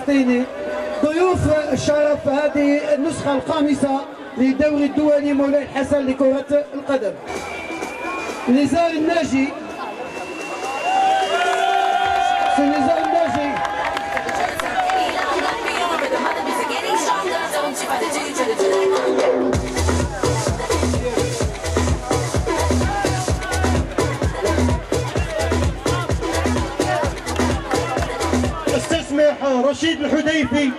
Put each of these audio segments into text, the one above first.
الفلسطيني. ضيوف الشرف هذه النسخة الخامسة للدوري الدولي مولاي الحسن لكرة القدم. نزار الناجي، نزار الناجي استسمح رشيد الحديثي.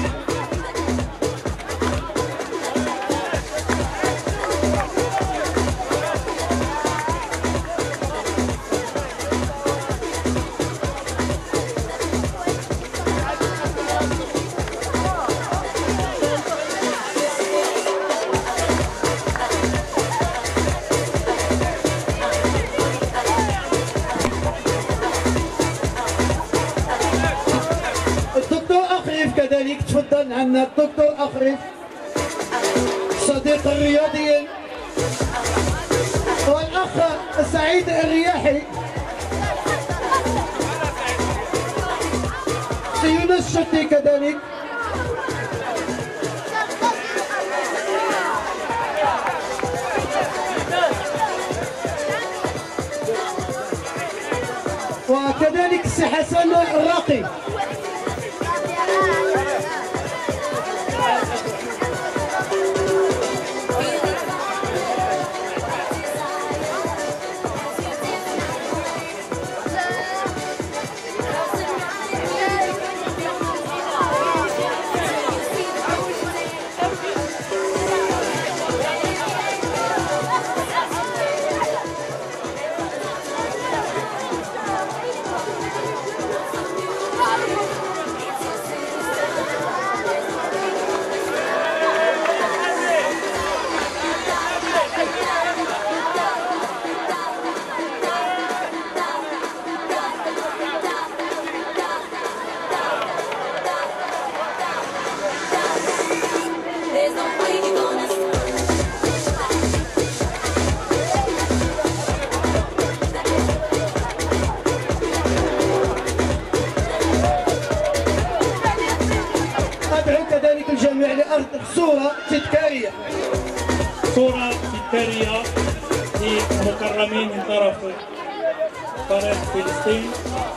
كذلك تفضل عنا الدكتور أخرف صديق الرياضيين، والأخ سعيد الرياحي، يونس الشتي كذلك، وكذلك السي حسن الراقي. كذلك الجميع لأرض صورة تذكارية. صورة تذكارية لمكرمين من طرف قناة فلسطين.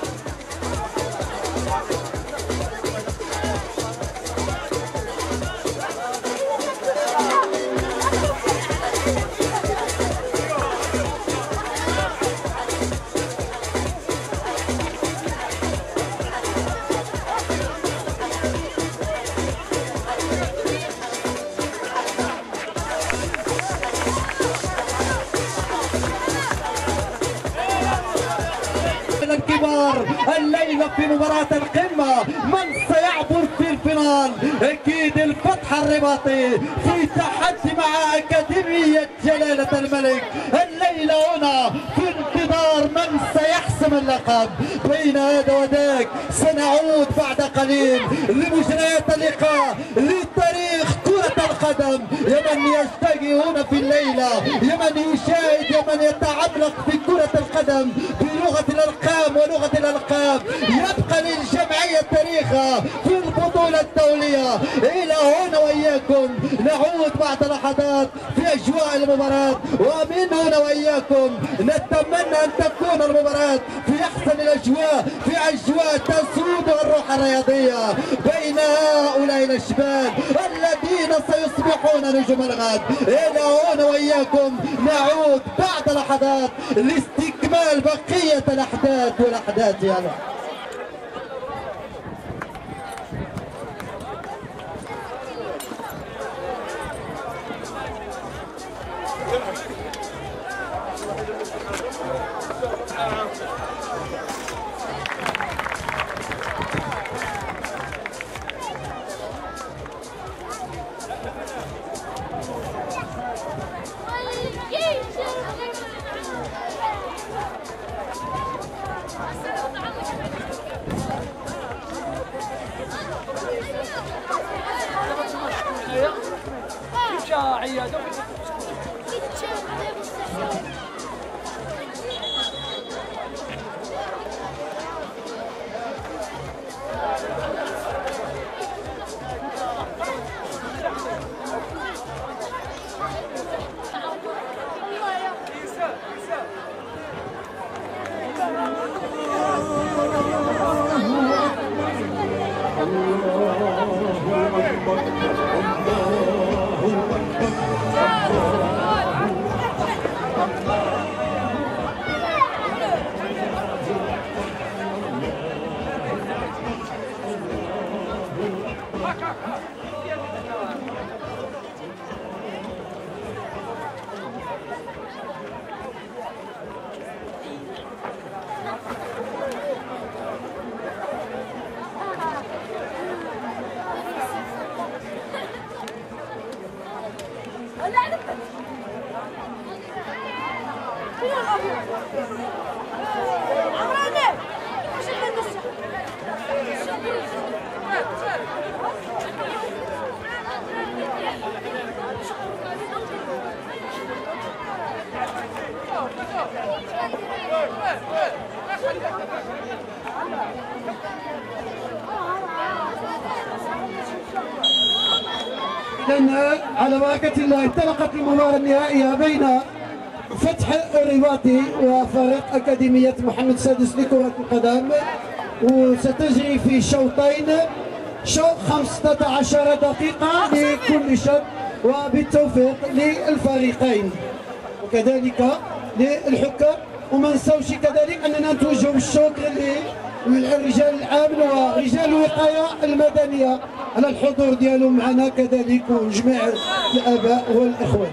الكبار الليلة في مباراة القمة، من سيعبر في الفينال؟ أكيد الفتح الرباطي في تحدي مع أكاديمية جلالة الملك. الليلة هنا في انتظار من سيحسم اللقب. بين هذا وذاك سنعود بعد قليل لمجريات اللقاء، لتاريخ كرة القدم. يا من يشتاق هنا في الليلة، يا من يشاهد، يا من يتعمق في كرة القدم بلغة الأرقام ولغة الألقاب، يبقى للجمعية تاريخها في البطولة الدولية. إلى هنا وإياكم نعود بعد لحظات في أجواء المباراة، ومن هنا وإياكم نتمنى أن تكون المباراة في أحسن الأجواء، في أجواء تسودها الروح الرياضية بين هؤلاء الأشبال الذين سيصبحون نجوم الغد. إلى هنا وإياكم نعود بعد لحظات لاستكمال بقية الأحداث والأحداث. يلا على بركة الله انطلقت المباراة النهائية بين فتح الرباطي وفريق أكاديمية محمد السادس لكرة القدم، وستجري في شوطين، شوط 15 دقيقة لكل شوط، وبالتوفيق للفريقين وكذلك للحكام. وما نساوش كذلك أننا نتوجه بالشكر للرجال الأمن ورجال الوقاية المدنية على الحضور ديالهم معنا كذلك، وجميع الآباء والإخوان.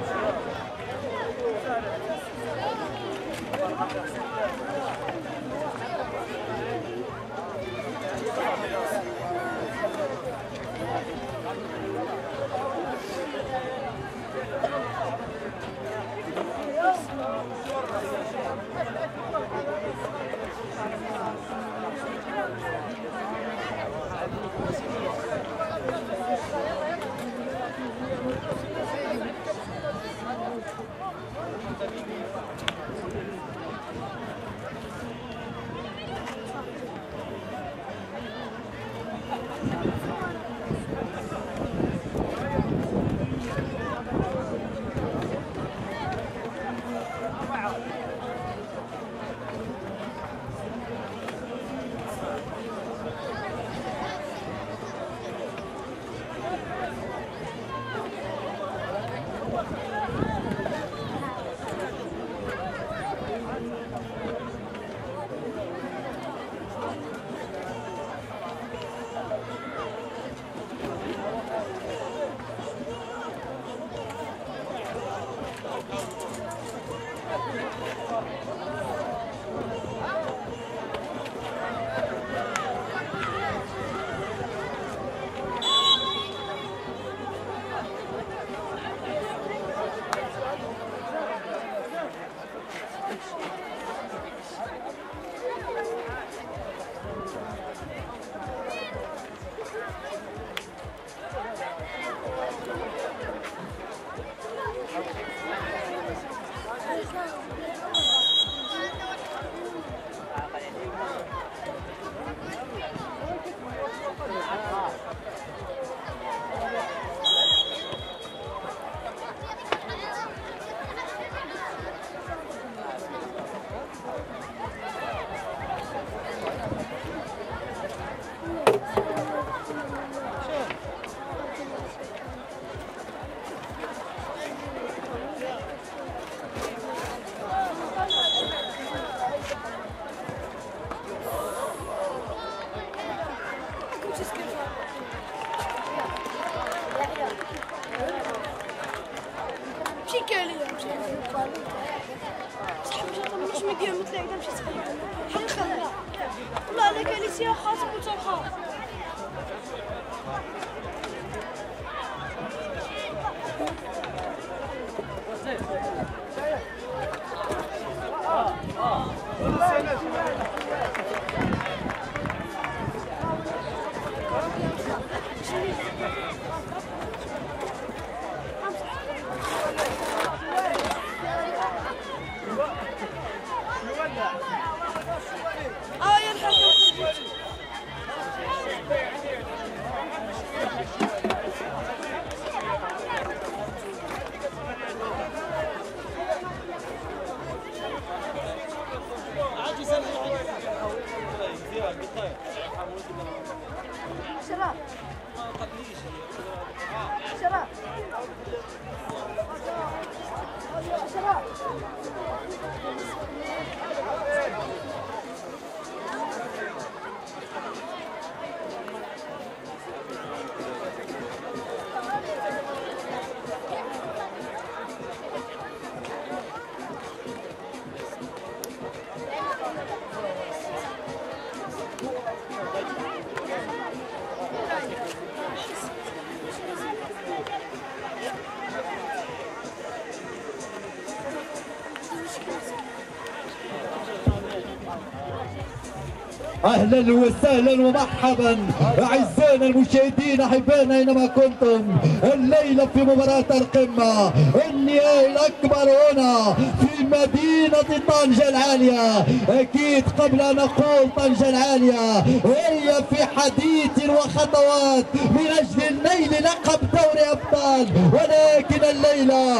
اهلا وسهلا ومرحبا اعزائنا المشاهدين احبائنا اينما كنتم. الليله في مباراه القمه النهائي الاكبر هنا في مدينه طنجه العاليه. اكيد قبل ان نقول طنجه العاليه هي في حديث وخطوات من اجل النيل لقب دوري ابطال، ولكن الليله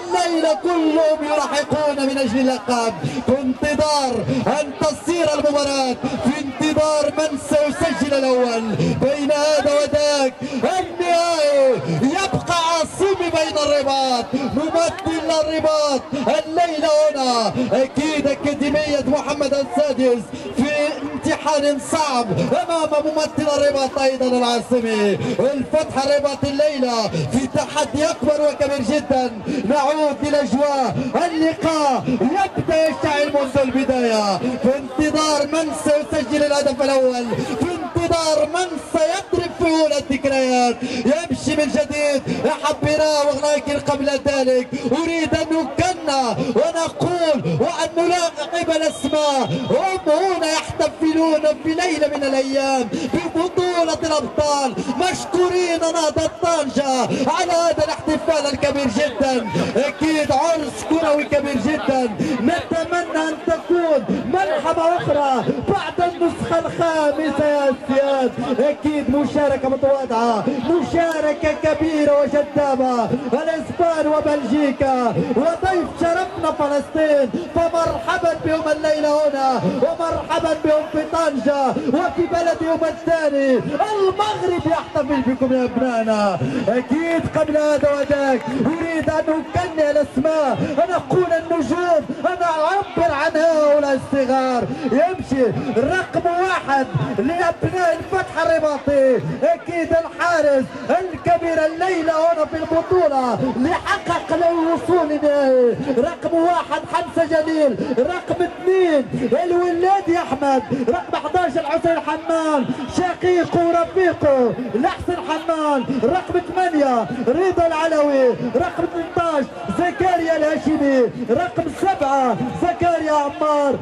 كلهم يرحقون من اجل اللقب. في انتظار ان تصير المباراه، في انتظار من سيسجل الاول. بين هذا وذاك النهائي يبقى عاصمي بين الرباط، ممثل الرباط الليله هنا اكيد اكاديميه محمد السادس في امتحان صعب امام ممثل الرباط ايضا العاصمي الفتح الرباط الليله في تحدي اكبر وكبير جدا. نعود الى اجواء اللقاء، يبدا يشتعل منذ البدايه في انتظار من سيسجل الهدف الاول، في انتظار من سيضرب في اولى الذكريات. يمشي من جديد حبنا، ولكن قبل ذلك اريد ان نكنا ونقول وان نلاقب الاسماء. هم هنا يحتفلون في ليله من الايام ببطوله الابطال، مشكورين نهضه طنجه على هذا الاحتفال الكبير جدا. اكيد عرس كروي كبير جدا، نتمنى ان تكون ملحمه اخرى بعد النسخه الخامسه يا سياد. اكيد مشاركه متواضعه، مشاركه كبيره وجذابه. الاسبان وبلجيكا وضيف شرفنا فلسطين، فمرحبا بهم الليله هنا، ومرحبا بهم في طنجه وفي بلدهم الثاني. المغرب يحتفل بكم يا ابنائنا. اكيد قبل هذا وذاك اريد ان اكني الاسماء، ان اقول النجوم، انا اعبر عن هؤلاء الصغار. يمشي رقم واحد لابناء الفتح الرباطي، اكيد الحارس الكبير الليله هنا في البطوله لحقق له الوصول للنهائي. رقم واحد حمزه جليل، رقم اثنين الولادي احمد، رقم 11 حسين حمان شقيقه ورفيقه لحسن حمان، رقم 8 رضا العلوي، رقم 18 زكريا الهاشمي، رقم 7 زكريا عمار،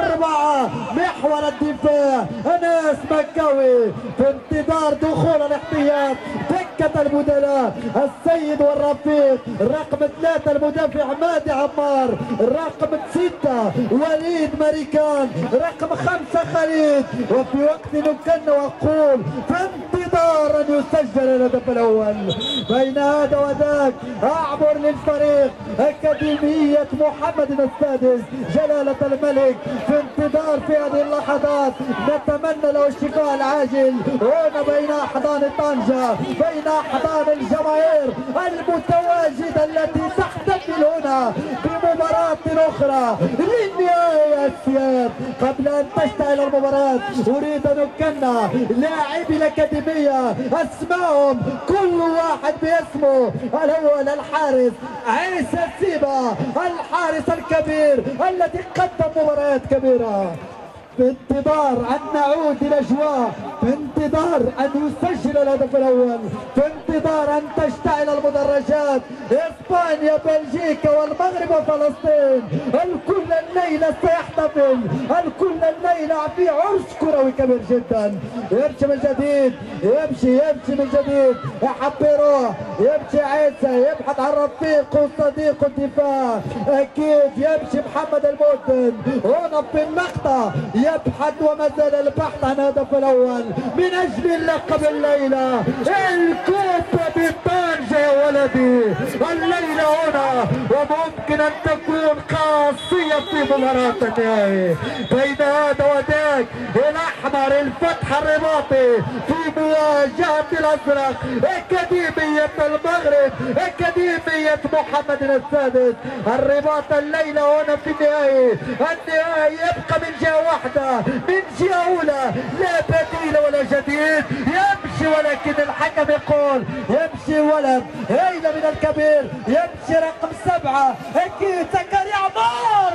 4 محور الدفاع انس مكاوي. في انتظار دخول الاحتياط دكة البدلاء السيد والرفيق، رقم 3 المدافع مادي عمار، رقم 6 وليد مريكان، رقم 5 خليل. وفي وقت نكن واقول في انتظار ان يسجل الهدف الاول. بين هذا وذاك اعبر للفريق اكاديميه محمد السادس جلاله الملك في انتظار في هذه اللحظات. نتمنى له الشفاء العاجل هنا بين احضان طنجه، بين احضان الجماهير المتواجده التي تحتفل هنا بمباراه اخرى للنهايه يا سياد. قبل ان تشتعل المباراه اريد ان اكنى لاعبي الاكاديميه اسمائهم كل واحد باسمه. الاول الحارس عيسى سيبا، الحارس الكبير الذي قدم مباريات كبيره. في انتظار ان نعود الى اجواء، في انتظار ان يسجل الهدف الاول، في انتظار ان تشتعل المدرجات. اسبانيا بلجيكا والمغرب وفلسطين، الكل الليله سيحتفل، الكل الليله في عرس كروي كبير جدا. يمشي من جديد، يمشي من جديد يحبروه، يمشي عيسى يبحث عن رفيقه وصديقه الدفاع. اكيد يمشي محمد المؤذن هنا في المقطع يبحث وما زال البحث عن الهدف الاول من اجل اللقب الليله. الكوبا بطنجه يا ولدي الليله هنا، وممكن ان تكون قاسيه في مباراه النهائي. بين هذا وذاك الاحمر الفتح الرباطي في مواجهه الازرق اكاديميه المغرب، اكاديميه محمد السادس. الرباط الليله هنا في النهائي، النهائي يبقى من جهه واحده، من جهه اولى لا بديل ولا جديد. يمشي ولكن الحكم يقول يمشي ولد هيله من الكبير، يمشي رقم 7 اكيد زكريا عمار.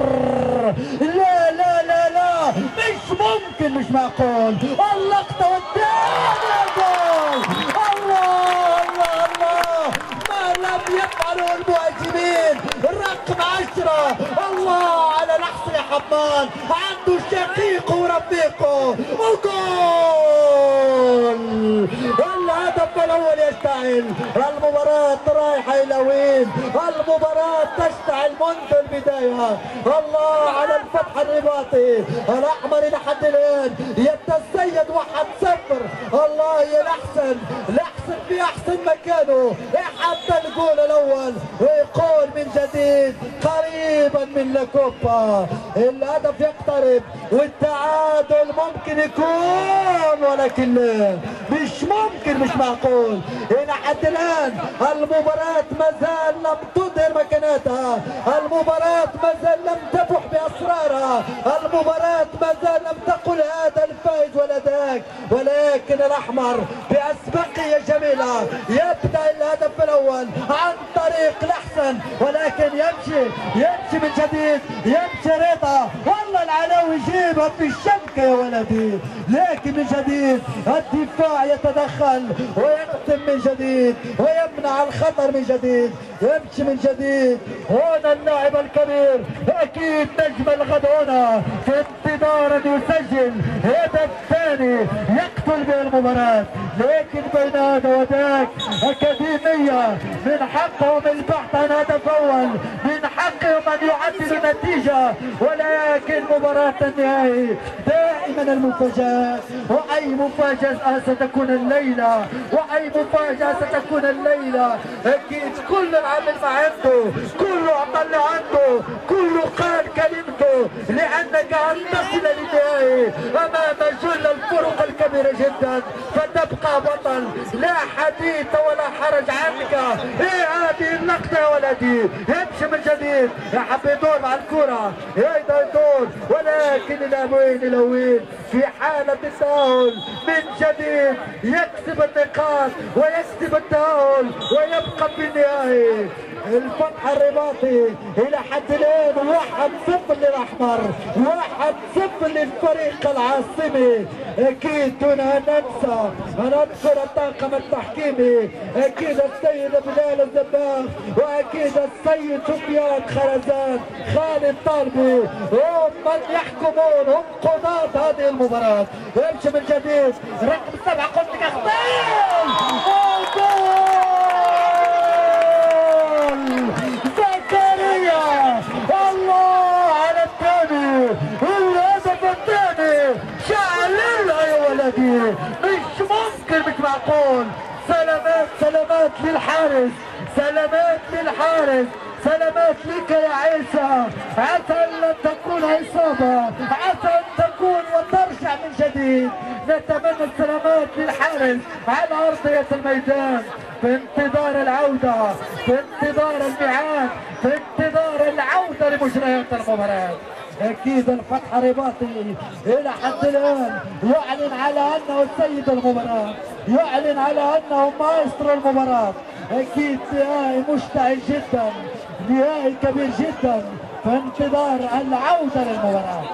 لا لا لا لا مش ممكن، مش معقول. اللقطه والثاني جول. الله الله الله ما لم يفعله المهاجمين. رقم 10 الله على لحظه حمان، عنده شقيقه ورفيقه وجول! الهدف الاول يشتعل، المباراة رايحة الى وين؟ المباراة تشتعل منذ البداية. الله على الفتح الرباطي الاحمر الى حد الان يتسيد 1-0. الله يا الاحسن في احسن مكانه حتى الجول الاول ويقول من جديد قريبا من لاكوبا. الهدف يقترب والتعادل ممكن يكون، ولكن لا، مش ممكن، مش معقول. الى حد الان المباراة ما زال لم تظهر مكانتها، المباراة ما زال لم تبح باسرارها، المباراة ما زال لم تقل هذا الفائز ولا ذاك، ولكن الاحمر باسبقية جميلة يبدا الهدف الاول عن طريق الاحسن، ولكن يمشي من جديد، يمشي رضا، والله العلاوي يجيبها في الشبكة يا ولدي، لكن من جديد الدفاع يتدخل ويقسم من جديد ويمنع الخطر من جديد، يمشي من جديد. هنا اللاعب الكبير اكيد نجم الغد هنا في انتظار ان يسجل هدف ثاني يقتل به المباراة، لكن بين هذا وذاك اكاديمية من حقهم البحث عن هدف اول، من حقهم ان يعدلوا نتيجة، ولكن مباراة النهائي دائما المفاجآت، واي مفاجأة ستكون الليلة، واي مفاجأة ستكون الليلة. اكيد كل عمل ما عنده، كله عمل اللي عنده، كله قال كلمته، لانك ان تصل للنهائي امام جل الفرق الكبيرة جدا فتبقى بطل، لا حديث ولا حرج عنك. ايه هذه اللقطة يا ولدي، يمشي من جديد، يحب يدور مع الكرة، يقدر يدور، ولكن الى وين في حالة التأهل من جديد يكسب النقاط ويكسب التأهل ويبقى في النهائي. الفتح الرباطي الى حد الان 1-0 للاحمر، 1-0 للفريق العاصمي. اكيد دون ان نذكر الطاقم التحكيمي، اكيد السيد بلال الزباغ، واكيد السيد سفيان خرزان، خالد طالبي، هم من يحكمون، هم قضاة هذه المباراة. يمشي من جديد رقم 7 قلت لك اخطاء زكريا. الله على الثاني، الهدف الثاني شعللها يا ولدي، مش ممكن، مش معقول. سلامات للحارس، سلامات للحارس، سلامات لك يا عيسى، عسى ان تكون عصابة، عسى ان تكون وترجع من جديد. نتمنى السلامات للحارس على ارضية الميدان في انتظار العودة، في انتظار الميعاد، في انتظار العودة لمجريات المباراة. اكيد الفتح الرباطي الى حد الان يعلن على انه سيد المباراة، يعلن على انه مايسترو المباراة. اكيد نهائي مشتعل جدا، نهائي كبير جدا في انتظار العودة للمباراة.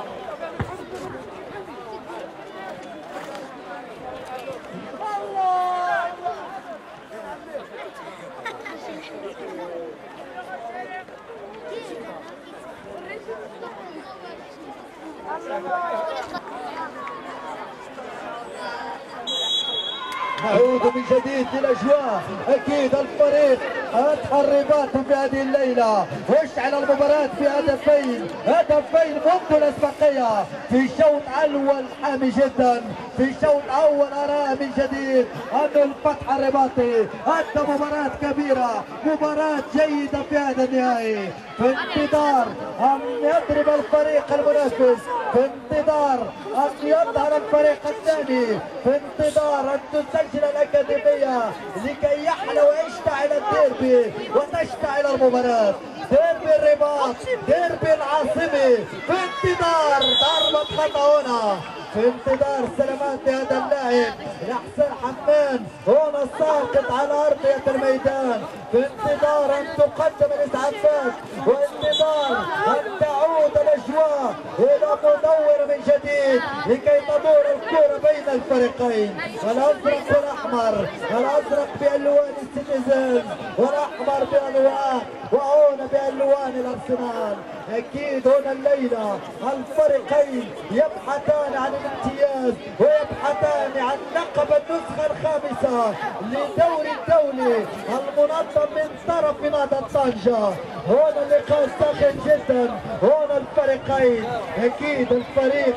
نعود من جديد للاجواء. اكيد الفريق فتح الرباطي في هذه الليله واشعل المباراه في هدفين منذ الاسبقيه في شوط اول حامي جدا. في شوط اول ارى من جديد ان الفتح الرباطي ادى مباراه كبيره، مباراه جيده في هذا النهائي، في انتظار ان يضرب الفريق المنافس، في انتظار ان يظهر الفريق الثاني، في انتظار ان تسجل الاكاديميه لكي يحلى ويشتعل الديربي وتشتعل المباراه. ديربي الرباط، ديربي العاصمي، في انتظار ضربه خطا هنا، في انتظار سلامات لهذا اللاعب لحسين حمان هنا ساقط على ارضيه الميدان، في انتظار ان تقدم الاسعافات وانتظار ان تعود الاجواء الى مدوره من جديد لكي تدور الكره بين الفريقين، الازرق والاحمر، الازرق بالوان السيتيزن والاحمر بالوان وهنا بالوان الارسنال. اكيد هنا الليله الفريقين يبحثان عن الامتياز ويبحثان عن لقب النسخه الخامسه لدوري الدولي المنظم من طرف نادي طنجه. هنا اللقاء ساخن جدا، هنا الفريقين اكيد الفريق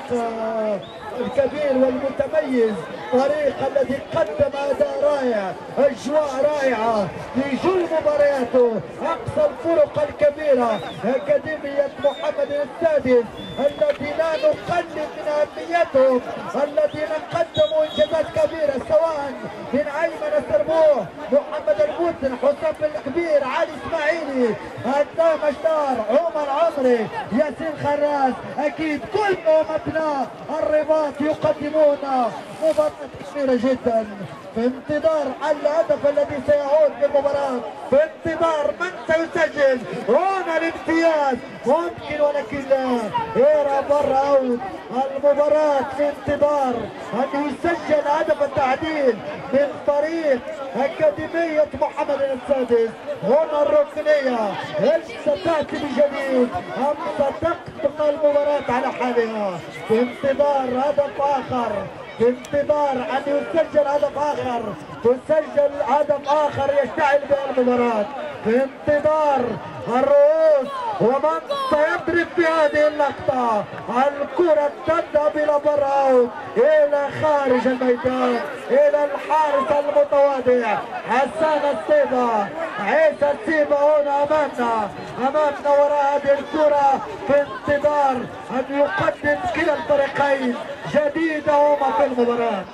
الكبير والمتميز، فريق الذي قدم اداء رائع، اجواء رائعه في كل مبارياته، اقصى الفرق الكبيره، اكاديميه محمد السادس الذي لا نقلل من اهميتهم، الذين قدموا انجازات كبيره سواء من ايمن السربوح، محمد الموسن، حسام الكبير، علي اسماعيلي، هدام اشتار، عمر عمري، ياسين خراس، اكيد كلهم ابناء الرباط يقدمون مباراة كبيرة جدا في انتظار الهدف الذي سيعود بالمباراة، في انتظار من سيسجل. هنا الامتياز ممكن ولكن لا، يرى برا اوت المباراة في انتظار ان يسجل هدف التعديل من فريق اكاديمية محمد السادس. هنا الركنية هل ستأتي بجديد ام ستقطع المباراة على حالها؟ في انتظار هدف اخر، في انتظار ان يسجل هدف اخر، تسجل هدف اخر يشتعل به المباراة، في انتظار الرؤوس ومن سيضرب في هذه اللقطة. الكرة تذهب الى برا الى خارج الميدان، الى الحارس المتواضع حسان السيبا، عيسى السيبا هنا امامنا وراء هذه الكرة، في انتظار ان يقدم كلا الفريقين جديدهما في المباراة.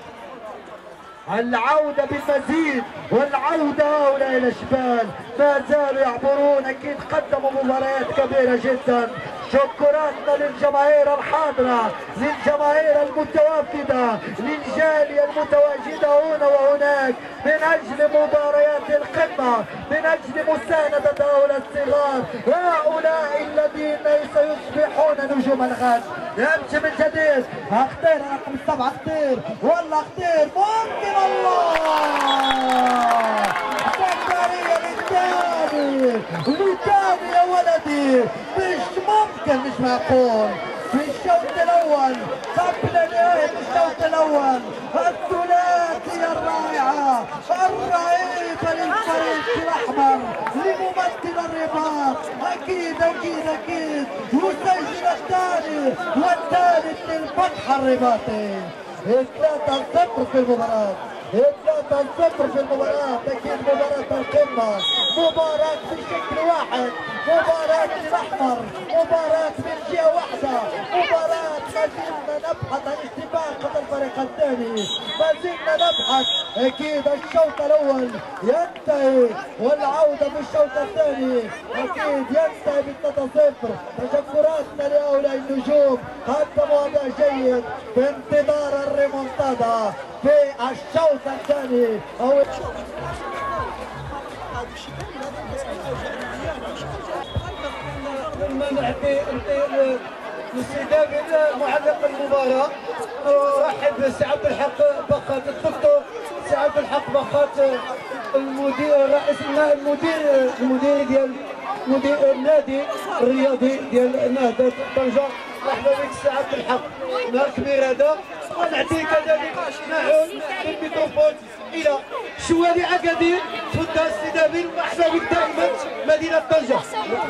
العودة بالمزيد والعودة هؤلاء الأشبال ما زالوا يعبرون، أكيد قدموا مباريات كبيرة جدا. شكراتنا للجماهير الحاضرة، للجماهير المتوافدة، للجالية المتواجدة هنا وهناك من أجل مباريات القمة، من أجل مساندة هؤلاء الصغار، هؤلاء الذين سيصبحون نجوم الغد. يمشي من جديد، اختير رقم 7، اختير والله اختير، ممكن الله زكريا للثاني يا ولدي، مش ممكن، مش معقول. في الشوط الاول قبل نهايه الشوط الاول الثلاثيه الرائعه الرهيبه للفريق الاحمر لممثل الرباط، اكيد يسجل الثاني والثالث للفتح الرباطي. 3-0 في المباراة، 3-0 في المباراة، أكيد مباراة القمة، مباراة بشكل واحد، مباراة الأحمر، مباراة من جهة واحدة، مباراة ما زلنا نبحث عن استباقة الفريق الثاني، ما زلنا نبحث. أكيد الشوط الأول ينتهي والعودة بالشوط الثاني أكيد ينتهي ب3-0. تشكراتنا لهؤلاء النجوم، قدموا أداء جيد في انتظار الريمونتادا في الشوط الثاني. لما نعطي الاستدامة معلق المباراة، ارحب بالسي عبد الحق بخات الدكتور سي عبد الحق بخات، المدير رئيس المدير ديال النادي الرياضي ديال نهضة طنجة. مرحبا بك السي عبد الحق، نهار كبير هذا. ونعطي كذلك معون الميكروفون الى شوالي اكادير. تفضل السي نبيل، مرحبا بك دائما مدينة طنجة.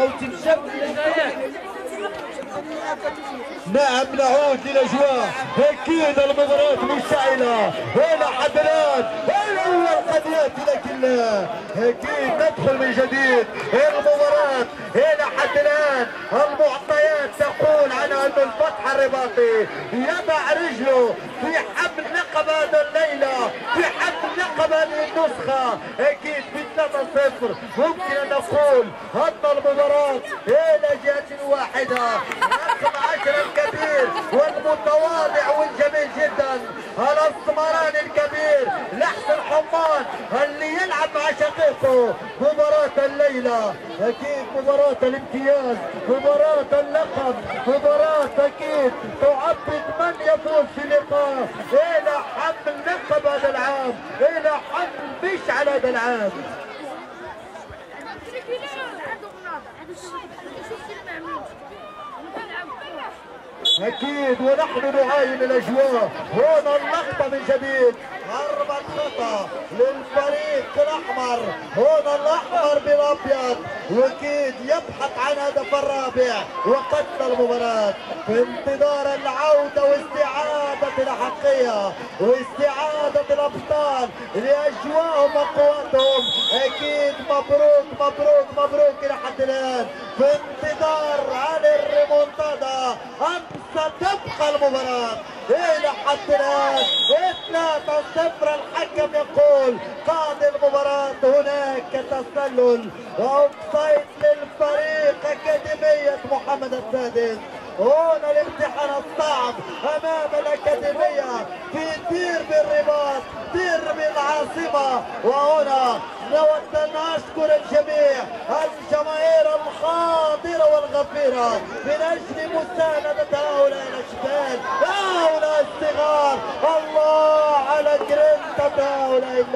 نعم، نعود للاجواء، اكيد المباراة مشتعلة الى حد الان، الاول قد ياتي لكن اكيد ندخل من جديد المباراة الى حد الان. المعطيات تقول عنها ان الفتح الرباطي يضع رجله في حمل لقب هذا الليلة، في حمل لقب هذه النسخة، اكيد ب3-0. ممكن ان نقول ان المباراة الى جهة واحدة. رقم 10 الكبير والمتواضع والجميل جدا، الاسمراني الكبير لحسن حمان اللي يلعب مع شقيقه. مباراة الليلة اكيد مباراة الامتياز، مباراة اللقب، مباراة اكيد تعبد من يفوز في اللقاء الى حمل لقب هذا العام، الى حمل مشعل هذا العام. اكيد ونحن نعاين الاجواء. هنا اللقطه من جديد، ضربه خطا للفريق الاحمر. هنا الاحمر بالابيض، واكيد يبحث عن هدف الرابع وقتل المباراه في انتظار العوده واستعاده الاحقيه واستعاده الابطال لاجواءهم وقوتهم. اكيد مبروك مبروك مبروك الى حد الان، في انتظار عن الريمونتادا أم ستبقى المباراة إلى حد الآن 3-0. الحكم يقول قاضي المباراة هناك تسلل وأوفسايد للفريق أكاديمية محمد السادس. هنا الامتحان الصعب امام الاكاديميه في ديربي الرباط، ديربي العاصمه. وهنا نود ان اشكر الجميع، الجماهير الخاطره والغفيره من اجل مسانده هؤلاء الاشبال، هؤلاء الصغار. الله على جرينتا هؤلاء